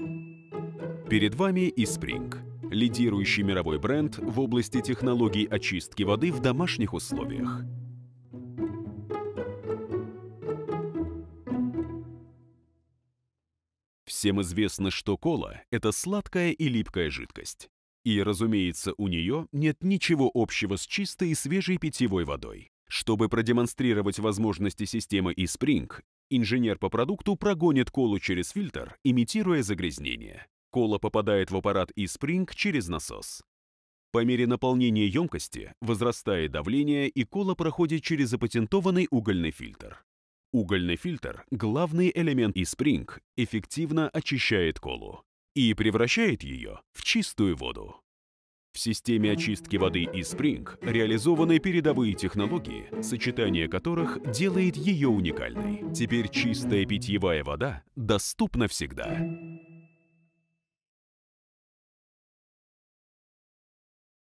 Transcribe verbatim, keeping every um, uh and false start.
Перед вами eSpring, лидирующий мировой бренд в области технологий очистки воды в домашних условиях. Всем известно, что кола – это сладкая и липкая жидкость. И, разумеется, у нее нет ничего общего с чистой и свежей питьевой водой. Чтобы продемонстрировать возможности системы eSpring, инженер по продукту прогонит колу через фильтр, имитируя загрязнение. Кола попадает в аппарат eSpring через насос. По мере наполнения емкости возрастает давление, и кола проходит через запатентованный угольный фильтр. Угольный фильтр, главный элемент eSpring, эффективно очищает колу и превращает ее в чистую воду. В системе очистки воды eSpring реализованы передовые технологии, сочетание которых делает ее уникальной. Теперь чистая питьевая вода доступна всегда.